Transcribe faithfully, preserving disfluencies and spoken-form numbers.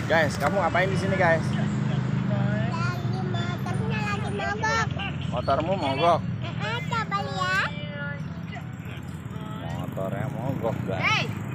Guys, kamu ngapain di sini, guys? Lagi motornya lagi mogok. Motormu mogok. Eh, coba lihat. Motornya mogok, guys. Hey.